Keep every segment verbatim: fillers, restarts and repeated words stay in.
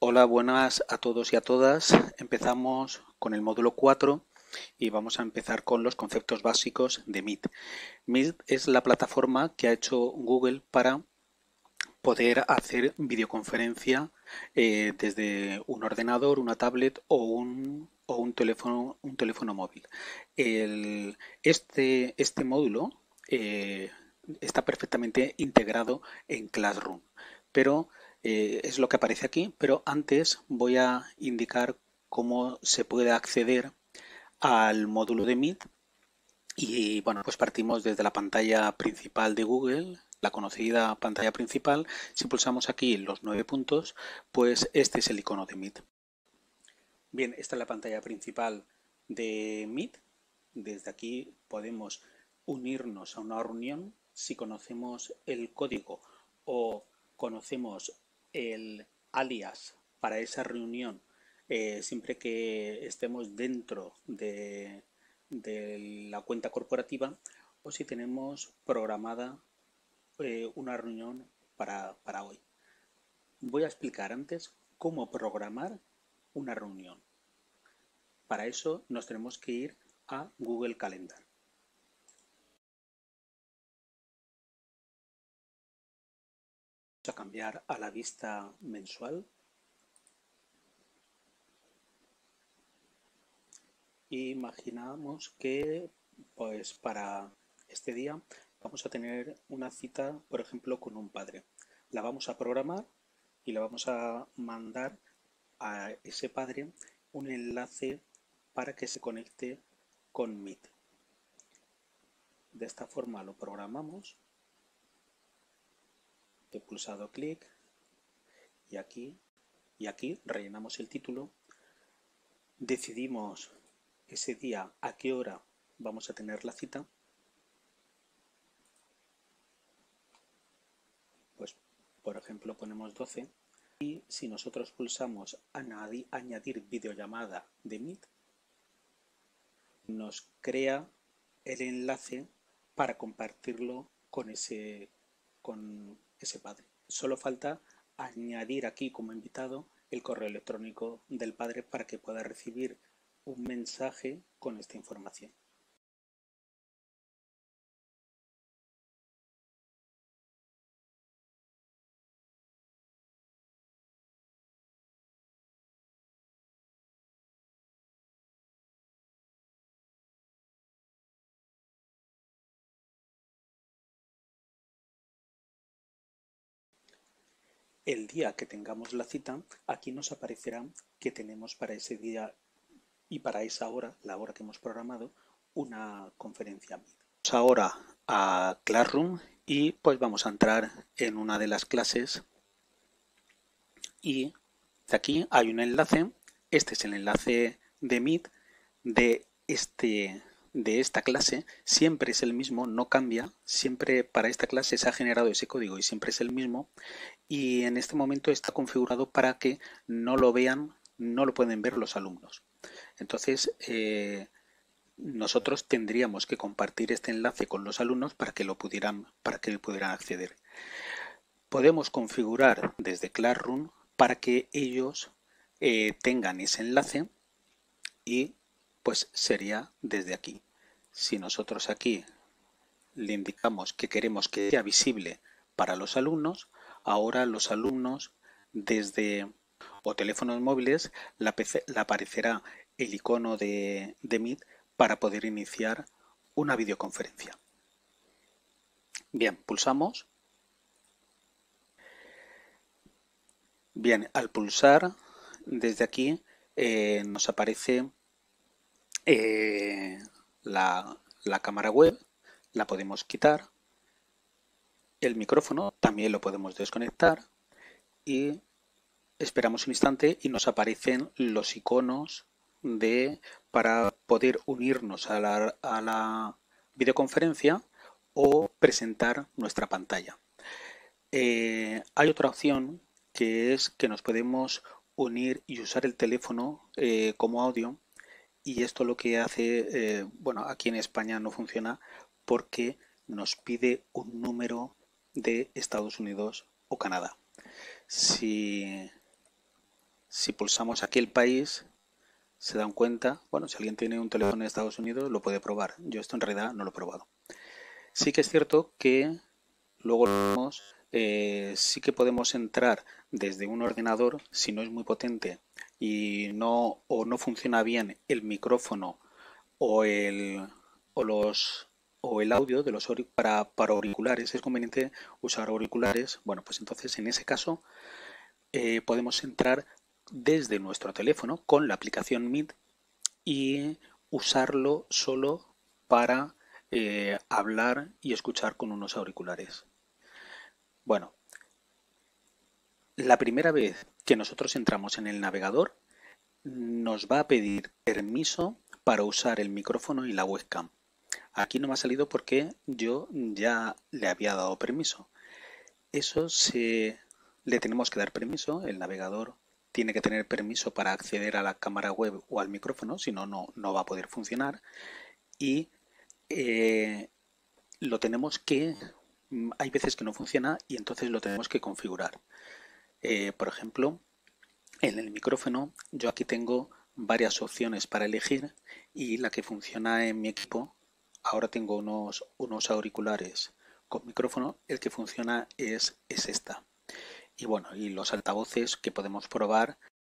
Hola, buenas a todos y a todas. Empezamos con el módulo cuatro y vamos a empezar con los conceptos básicos de Meet. Meet es la plataforma que ha hecho Google para poder hacer videoconferencia eh, desde un ordenador, una tablet o un, o un teléfono, un teléfono móvil. El- este, este módulo eh, está perfectamente integrado en Classroom, pero eh, es lo que aparece aquí. Pero antes voy a indicar cómo se puede acceder al módulo de Meet y bueno, pues partimos desde la pantalla principal de Google, la conocida pantalla principal. Si pulsamos aquí los nueve puntos, pues este es el icono de Meet. Bien, esta es la pantalla principal de Meet. Desde aquí podemos unirnos a una reunión si conocemos el código o conocemos el alias para esa reunión, eh, siempre que estemos dentro de, de la cuenta corporativa, o si tenemos programada eh, una reunión para, para hoy. Voy a explicar antes cómo programar una reunión. Para eso nos tenemos que ir a Google Calendar. Vamos a cambiar a la vista mensual e imaginamos que pues para este día vamos a tener una cita, por ejemplo, con un padre. La vamos a programar y le vamos a mandar a ese padre un enlace para que se conecte con Meet. De esta forma lo programamos. He pulsado clic y aquí, y aquí rellenamos el título. Decidimos ese día a qué hora vamos a tener la cita. Pues, por ejemplo, ponemos doce. Y si nosotros pulsamos añadir, añadir videollamada de Meet, nos crea el enlace para compartirlo con ese, con ese padre. Solo falta añadir aquí como invitado el correo electrónico del padre para que pueda recibir un mensaje con esta información. El día que tengamos la cita, aquí nos aparecerá que tenemos para ese día y para esa hora, la hora que hemos programado, una conferencia. Vamos ahora a Classroom y pues vamos a entrar en una de las clases y de aquí hay un enlace. Este es el enlace de Meet de este de esta clase. Siempre es el mismo, no cambia. Siempre para esta clase se ha generado ese código y siempre es el mismo. Y en este momento está configurado para que no lo vean, no lo pueden ver los alumnos. Entonces, eh, nosotros tendríamos que compartir este enlace con los alumnos para que lo pudieran, para que pudieran acceder. Podemos configurar desde Classroom para que ellos eh, tengan ese enlace y pues sería desde aquí. Si nosotros aquí le indicamos que queremos que sea visible para los alumnos, ahora los alumnos desde o teléfonos móviles le aparecerá el icono de, de Meet para poder iniciar una videoconferencia. Bien, pulsamos. Bien, al pulsar desde aquí eh, nos aparece eh, la, la cámara web, la podemos quitar. El micrófono también lo podemos desconectar y esperamos un instante y nos aparecen los iconos de para poder unirnos a la, a la videoconferencia o presentar nuestra pantalla. Eh, hay otra opción que es que nos podemos unir y usar el teléfono eh, como audio, y esto lo que hace, eh, bueno, aquí en España no funciona porque nos pide un número de Estados Unidos o Canadá. Si Si pulsamos aquí el país, se dan cuenta, bueno, si alguien tiene un teléfono de Estados Unidos lo puede probar. Yo esto en realidad no lo he probado. Sí que es cierto que luego vemos, eh, sí que podemos entrar desde un ordenador, si no es muy potente y no, o no funciona bien el micrófono o el, o los, o el audio de los para, para auriculares, es conveniente usar auriculares. Bueno, pues entonces en ese caso eh, podemos entrar desde nuestro teléfono con la aplicación Meet y usarlo solo para eh, hablar y escuchar con unos auriculares. Bueno, la primera vez que nosotros entramos en el navegador nos va a pedir permiso para usar el micrófono y la webcam. Aquí no me ha salido porque yo ya le había dado permiso. Eso se le tenemos que dar permiso, el navegador tiene que tener permiso para acceder a la cámara web o al micrófono, si no, no, no va a poder funcionar. Y eh, lo tenemos que, hay veces que no funciona y entonces lo tenemos que configurar. Eh, por ejemplo, en el micrófono yo aquí tengo varias opciones para elegir y la que funciona en mi equipo, ahora tengo unos, unos auriculares con micrófono, el que funciona es, es esta. Y bueno, y los altavoces que podemos probar,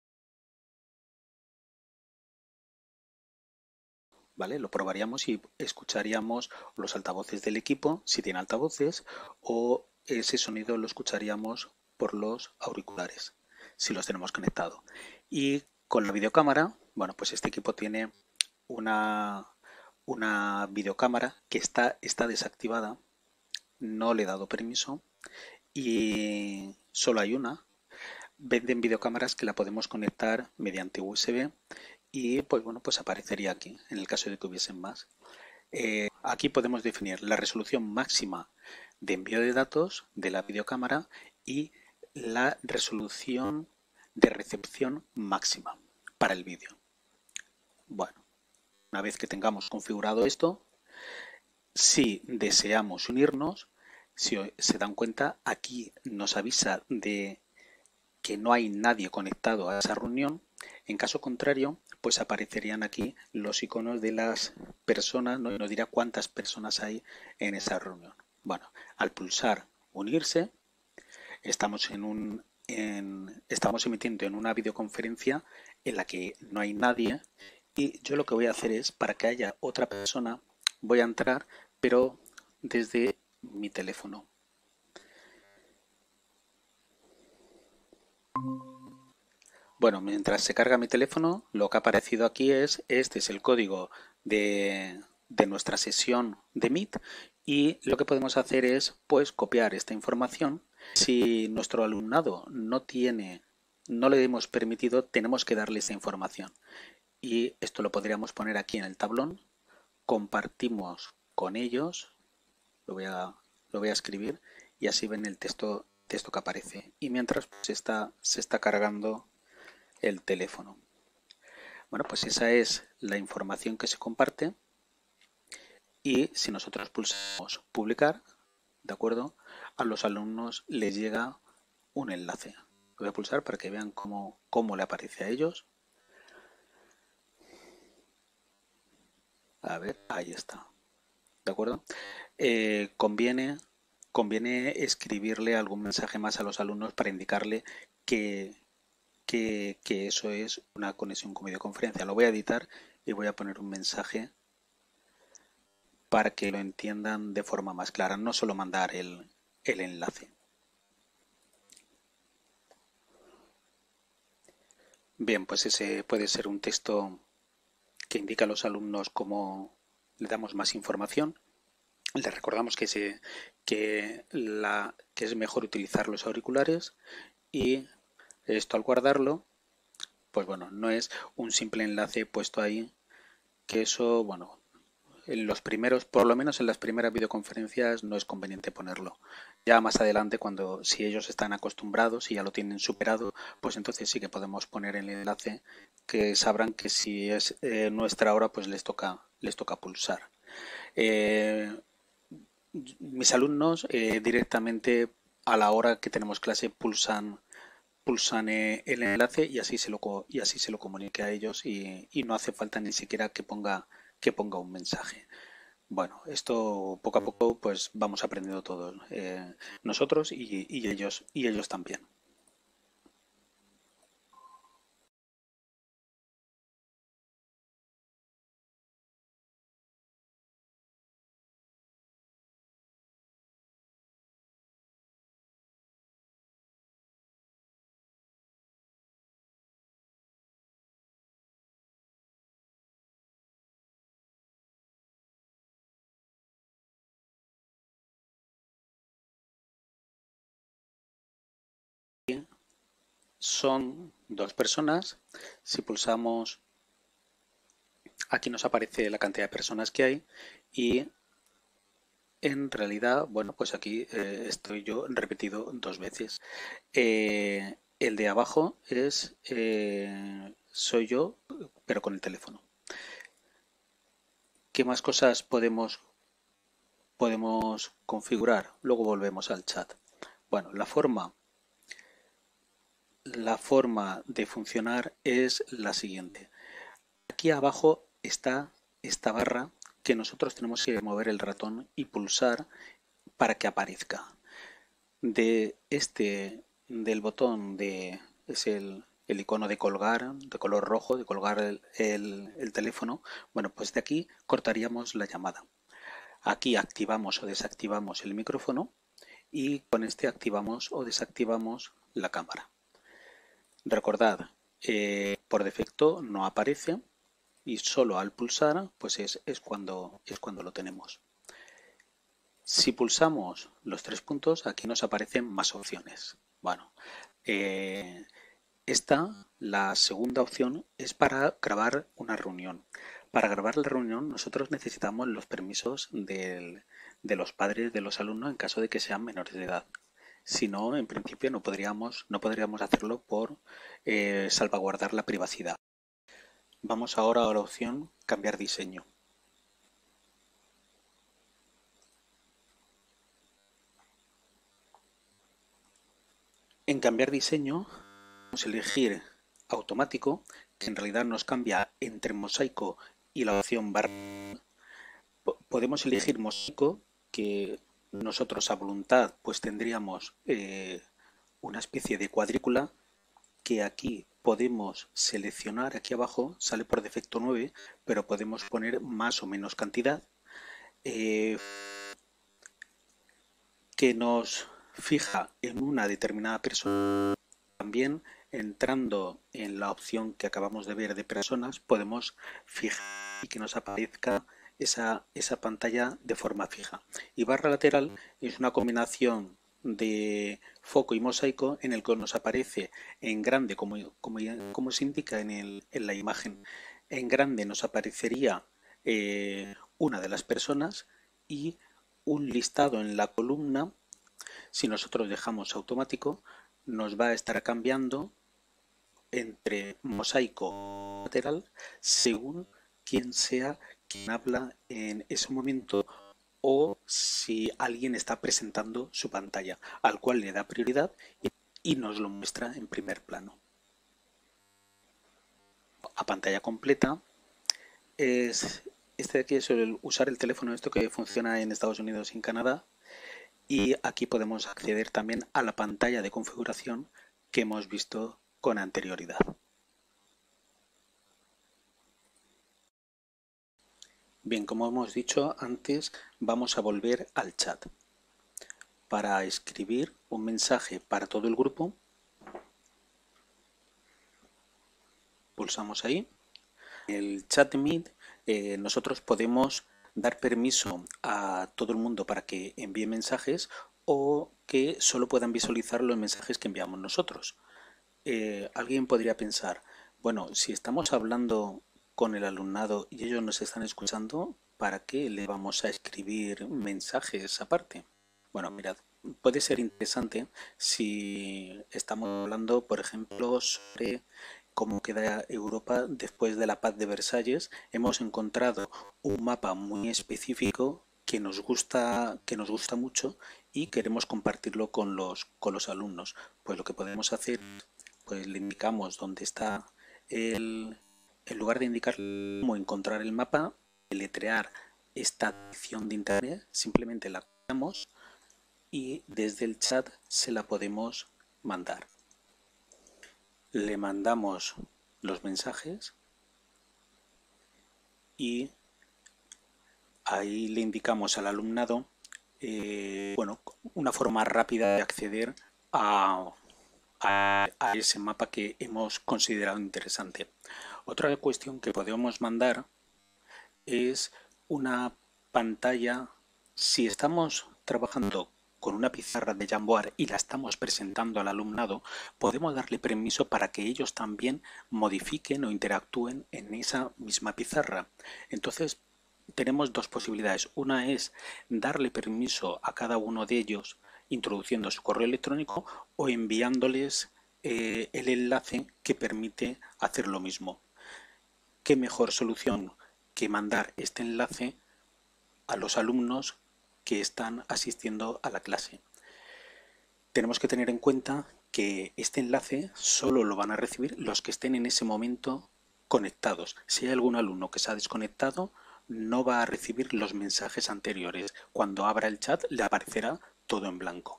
¿vale? Lo probaríamos y escucharíamos los altavoces del equipo, si tiene altavoces, o ese sonido lo escucharíamos por los auriculares, si los tenemos conectados. Y con la videocámara, bueno, pues este equipo tiene una, una videocámara que está, está desactivada, no le he dado permiso y solo hay una. Venden videocámaras que la podemos conectar mediante U S B y pues bueno, pues aparecería aquí en el caso de que hubiesen más. Eh, aquí podemos definir la resolución máxima de envío de datos de la videocámara y la resolución de recepción máxima para el vídeo. Bueno, una vez que tengamos configurado esto, si deseamos unirnos, si se dan cuenta, aquí nos avisa de que no hay nadie conectado a esa reunión. En caso contrario, pues aparecerían aquí los iconos de las personas, ¿no? Y nos dirá cuántas personas hay en esa reunión. Bueno, al pulsar unirse, estamos en un en, estamos emitiendo en una videoconferencia en la que no hay nadie y yo lo que voy a hacer es, para que haya otra persona, voy a entrar, pero desde mi teléfono. Bueno, mientras se carga mi teléfono, lo que ha aparecido aquí es, este es el código de, de nuestra sesión de Meet y lo que podemos hacer es pues copiar esta información. Si nuestro alumnado no tiene, no le hemos permitido, tenemos que darle esa información. Y esto lo podríamos poner aquí en el tablón. Compartimos con ellos, lo voy a, lo voy a escribir y así ven el texto, texto que aparece. Y mientras pues, está, se está cargando el teléfono. Bueno, pues esa es la información que se comparte y si nosotros pulsamos publicar, ¿de acuerdo? A los alumnos les llega un enlace. Lo voy a pulsar para que vean cómo, cómo le aparece a ellos. A ver, ahí está. ¿De acuerdo? Eh, conviene, conviene escribirle algún mensaje más a los alumnos para indicarle que, que, que eso es una conexión con videoconferencia. Lo voy a editar y voy a poner un mensaje para que lo entiendan de forma más clara, no solo mandar el, el enlace. Bien, pues ese puede ser un texto que indica a los alumnos cómo le damos más información. Les recordamos que, se, que, la, que es mejor utilizar los auriculares y esto al guardarlo, pues bueno, no es un simple enlace puesto ahí, que eso, bueno, en los primeros, por lo menos en las primeras videoconferencias no es conveniente ponerlo. Ya más adelante, cuando si ellos están acostumbrados y ya lo tienen superado, pues entonces sí que podemos poner el enlace, que sabrán que si es eh, nuestra hora, pues les toca, les toca pulsar. Eh, mis alumnos eh, directamente a la hora que tenemos clase pulsan pulsan eh, el enlace y así se lo, y así se lo comunique a ellos y, y no hace falta ni siquiera que ponga, que ponga un mensaje. Bueno, esto poco a poco pues vamos aprendiendo todos, eh, nosotros y, y ellos y ellos también. Son dos personas. Si pulsamos aquí nos aparece la cantidad de personas que hay y en realidad, bueno, pues aquí eh, estoy yo repetido dos veces. Eh, el de abajo es eh, soy yo, pero con el teléfono. ¿Qué más cosas podemos, podemos configurar? Luego volvemos al chat. Bueno, la forma, la forma de funcionar es la siguiente. Aquí abajo está esta barra que nosotros tenemos que mover el ratón y pulsar para que aparezca. De este, del botón de, es el, el icono de colgar, de color rojo, de colgar el, el, el teléfono, bueno, pues de aquí cortaríamos la llamada. Aquí activamos o desactivamos el micrófono y con este activamos o desactivamos la cámara. Recordad, eh, por defecto no aparece y solo al pulsar pues es, es, cuando, es cuando lo tenemos. Si pulsamos los tres puntos, aquí nos aparecen más opciones. Bueno, eh, esta, la segunda opción, es para grabar una reunión. Para grabar la reunión nosotros necesitamos los permisos del, de los padres de los alumnos en caso de que sean menores de edad. Si no, en principio no podríamos, no podríamos hacerlo por eh, salvaguardar la privacidad. Vamos ahora a la opción cambiar diseño. En cambiar diseño podemos elegir automático, que en realidad nos cambia entre mosaico y la opción barra. Podemos elegir mosaico, que nosotros a voluntad pues tendríamos eh, una especie de cuadrícula que aquí podemos seleccionar. Aquí abajo sale por defecto nueve, pero podemos poner más o menos cantidad eh, que nos fija en una determinada persona. También entrando en la opción que acabamos de ver de personas podemos fijar y que nos aparezca esa, esa pantalla de forma fija. Y barra lateral es una combinación de foco y mosaico en el que nos aparece en grande, como, como, como se indica en, el, en la imagen. En grande nos aparecería eh, una de las personas y un listado en la columna. Si nosotros dejamos automático, nos va a estar cambiando entre mosaico y lateral según quien sea quien habla en ese momento o si alguien está presentando su pantalla, al cual le da prioridad y nos lo muestra en primer plano. A pantalla completa es este de aquí, es el usar el teléfono, esto que funciona en Estados Unidos y en Canadá, y aquí podemos acceder también a la pantalla de configuración que hemos visto con anterioridad. Bien, como hemos dicho antes, vamos a volver al chat. Para escribir un mensaje para todo el grupo, pulsamos ahí. En el chat de Meet eh, nosotros podemos dar permiso a todo el mundo para que envíe mensajes o que solo puedan visualizar los mensajes que enviamos nosotros. Eh, alguien podría pensar, bueno, si estamos hablando con el alumnado y ellos nos están escuchando, ¿para qué le vamos a escribir mensajes aparte? Bueno, mirad, puede ser interesante si estamos hablando, por ejemplo, sobre cómo queda Europa después de la paz de Versalles. Hemos encontrado un mapa muy específico que nos gusta, que nos gusta mucho y queremos compartirlo con los, con los alumnos. Pues lo que podemos hacer pues le indicamos dónde está el, en lugar de indicar cómo encontrar el mapa, deletrear esta dirección de internet, simplemente la copiamos y desde el chat se la podemos mandar. Le mandamos los mensajes y ahí le indicamos al alumnado eh, bueno, una forma rápida de acceder a, a, a ese mapa que hemos considerado interesante. Otra cuestión que podemos mandar es una pantalla. Si estamos trabajando con una pizarra de Jamboard y la estamos presentando al alumnado, podemos darle permiso para que ellos también modifiquen o interactúen en esa misma pizarra. Entonces tenemos dos posibilidades. Una es darle permiso a cada uno de ellos introduciendo su correo electrónico o enviándoles eh, el enlace que permite hacer lo mismo. ¿Qué mejor solución que mandar este enlace a los alumnos que están asistiendo a la clase? Tenemos que tener en cuenta que este enlace solo lo van a recibir los que estén en ese momento conectados. Si hay algún alumno que se ha desconectado, no va a recibir los mensajes anteriores. Cuando abra el chat le aparecerá todo en blanco.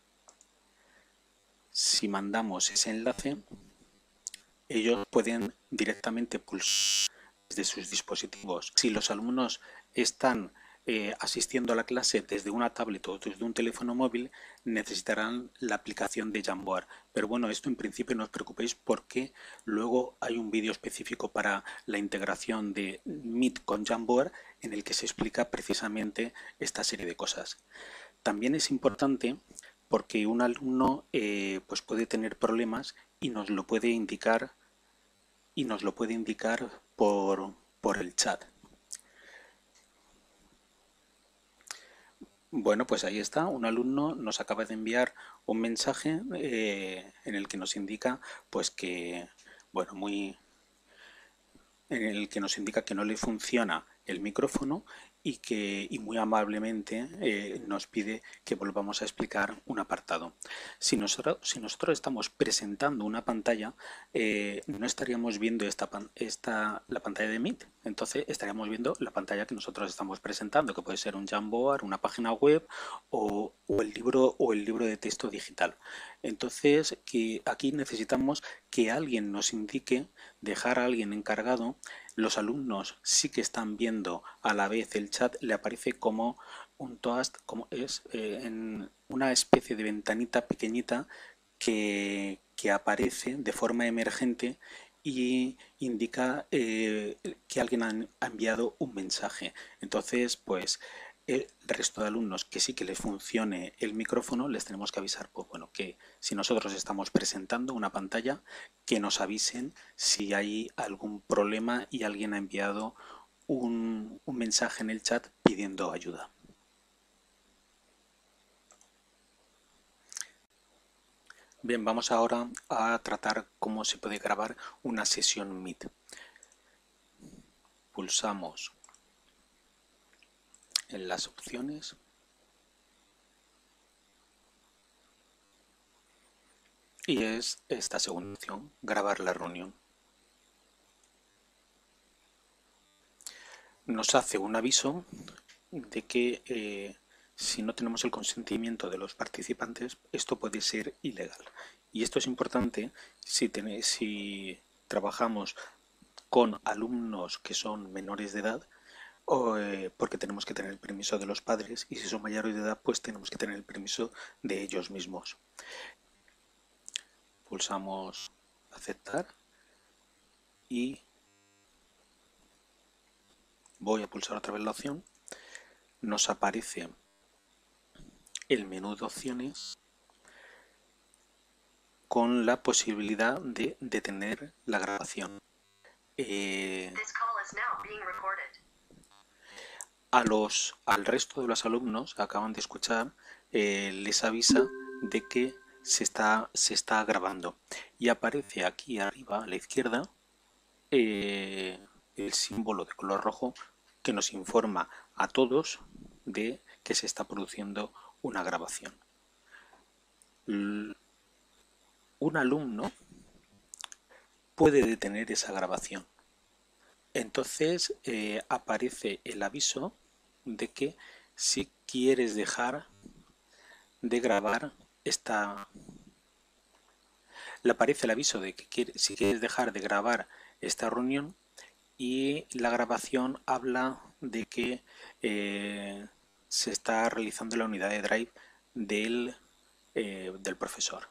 Si mandamos ese enlace, ellos pueden directamente pulsar desde sus dispositivos. Si los alumnos están eh, asistiendo a la clase desde una tablet o desde un teléfono móvil, necesitarán la aplicación de Jamboard. Pero bueno, esto en principio no os preocupéis porque luego hay un vídeo específico para la integración de Meet con Jamboard en el que se explica precisamente esta serie de cosas. También es importante porque un alumno eh, pues puede tener problemas y nos lo puede indicar y nos lo puede indicar por, por el chat. Bueno, pues ahí está, un alumno nos acaba de enviar un mensaje eh, en el que nos indica pues que, bueno, muy, en el que nos indica que no le funciona el micrófono y que y muy amablemente eh, nos pide que volvamos a explicar un apartado. Si nosotros, si nosotros estamos presentando una pantalla, eh, no estaríamos viendo esta, esta, la pantalla de Meet, entonces estaríamos viendo la pantalla que nosotros estamos presentando, que puede ser un Jamboard, una página web o, o, el, libro, o el libro de texto digital. Entonces que aquí necesitamos que alguien nos indique, dejar a alguien encargado. Los alumnos sí que están viendo a la vez el chat, le aparece como un toast, como es eh, en una especie de ventanita pequeñita que, que aparece de forma emergente y indica eh, que alguien ha enviado un mensaje. Entonces, pues el resto de alumnos que sí que les funcione el micrófono, les tenemos que avisar, pues bueno, que si nosotros estamos presentando una pantalla, que nos avisen si hay algún problema y alguien ha enviado un, un mensaje en el chat pidiendo ayuda. Bien, vamos ahora a tratar cómo se puede grabar una sesión Meet. Pulsamos en las opciones y es esta segunda opción, grabar la reunión. Nos hace un aviso de que eh, si no tenemos el consentimiento de los participantes, esto puede ser ilegal. Y esto es importante si, tenéis, si trabajamos con alumnos que son menores de edad, o, eh, porque tenemos que tener el permiso de los padres, y si son mayores de edad, pues tenemos que tener el permiso de ellos mismos. Pulsamos aceptar y voy a pulsar otra vez la opción. Nos aparece el menú de opciones con la posibilidad de detener la grabación. Eh, a los, al resto de los alumnos que acaban de escuchar eh, les avisa de que se está, se está grabando y aparece aquí arriba a la izquierda eh, el símbolo de color rojo que nos informa a todos de que se está produciendo una grabación. Un alumno puede detener esa grabación. Entonces eh, aparece el aviso de que si quieres dejar de grabar esta... Le aparece el aviso de que quiere, si quieres dejar de grabar esta reunión, y la grabación habla de que eh, se está realizando la unidad de Drive del, eh, del profesor.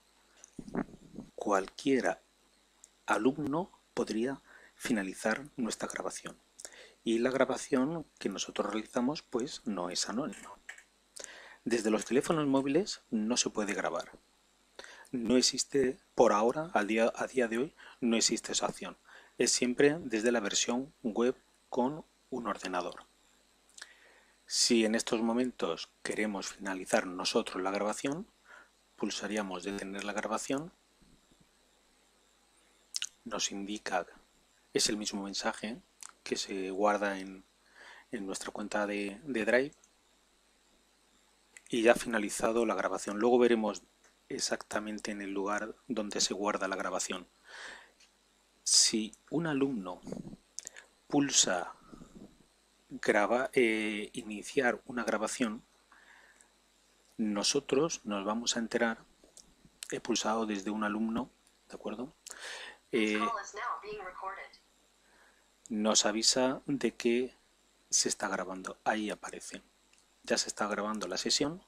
Cualquier alumno podría finalizar nuestra grabación, y la grabación que nosotros realizamos pues no es anónima. Desde los teléfonos móviles no se puede grabar. No existe, por ahora, al día, a día de hoy, no existe esa opción. Es siempre desde la versión web con un ordenador. Si en estos momentos queremos finalizar nosotros la grabación, pulsaríamos detener la grabación. Nos indica, es el mismo mensaje que se guarda en, en nuestra cuenta de, de Drive, y ya ha finalizado la grabación. Luego veremos exactamente en el lugar donde se guarda la grabación. Si un alumno pulsa graba, eh, iniciar una grabación, nosotros nos vamos a enterar. He pulsado desde un alumno, ¿de acuerdo? Eh, nos avisa de que se está grabando. Ahí aparece. Ya se está grabando la sesión.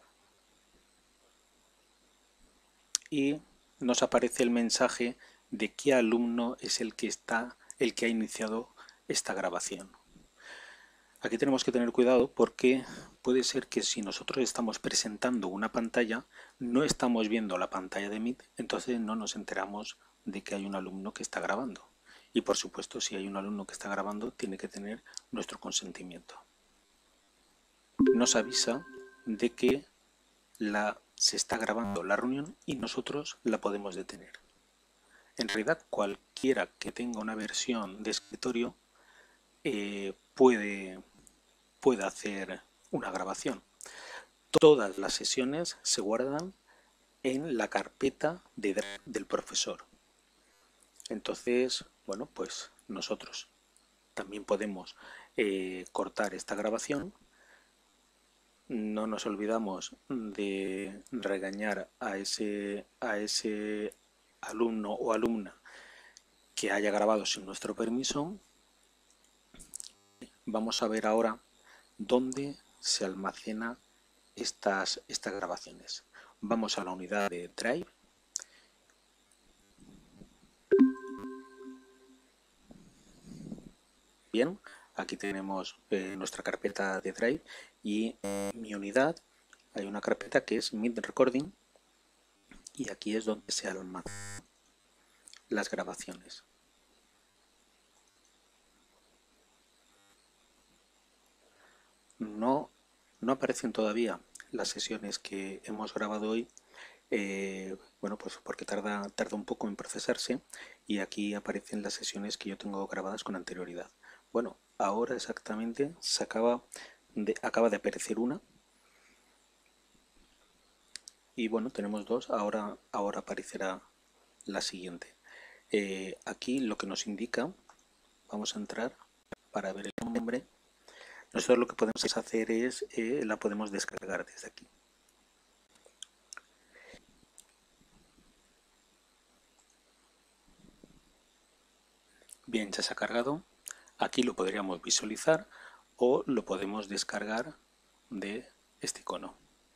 Y nos aparece el mensaje de qué alumno es el que está, el que ha iniciado esta grabación. Aquí tenemos que tener cuidado porque puede ser que si nosotros estamos presentando una pantalla, no estamos viendo la pantalla de Meet, entonces no nos enteramos de que hay un alumno que está grabando. Y por supuesto, si hay un alumno que está grabando, tiene que tener nuestro consentimiento. Nos avisa de que la, se está grabando la reunión y nosotros la podemos detener. En realidad, cualquiera que tenga una versión de escritorio eh, puede, puede hacer una grabación. Todas las sesiones se guardan en la carpeta de, del profesor. Entonces, bueno, pues nosotros también podemos eh, cortar esta grabación. No nos olvidamos de regañar a ese, a ese alumno o alumna que haya grabado sin nuestro permiso. Vamos a ver ahora dónde se almacena estas, estas grabaciones. Vamos a la unidad de Drive. Bien, aquí tenemos eh, nuestra carpeta de Drive, y en mi unidad hay una carpeta que es Meet Recording, y aquí es donde se almacenan las grabaciones. No, no aparecen todavía las sesiones que hemos grabado hoy, eh, bueno, pues porque tarda, tarda un poco en procesarse, y aquí aparecen las sesiones que yo tengo grabadas con anterioridad. Bueno, ahora exactamente se acaba de, acaba de aparecer una, y bueno, tenemos dos, ahora, ahora aparecerá la siguiente. Eh, aquí lo que nos indica, vamos a entrar para ver el nombre. Nosotros lo que podemos hacer es, eh, la podemos descargar desde aquí. Bien, ya se ha cargado. Aquí lo podríamos visualizar o lo podemos descargar de este icono.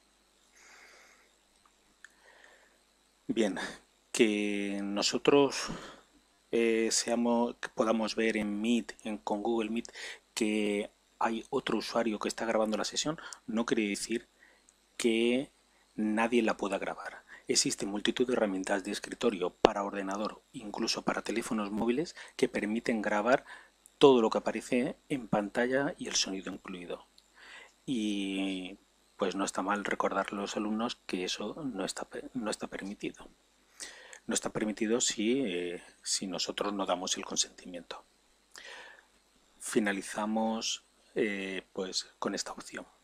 Bien, que nosotros eh, seamos, que podamos ver en Meet, en, con Google Meet, que hay otro usuario que está grabando la sesión, no quiere decir que nadie la pueda grabar. Existe multitud de herramientas de escritorio para ordenador, incluso para teléfonos móviles, que permiten grabar todo lo que aparece en pantalla y el sonido incluido. Y pues no está mal recordar a los alumnos que eso no está, no está permitido. No está permitido si, eh, si nosotros no damos el consentimiento. Finalizamos eh, pues con esta opción.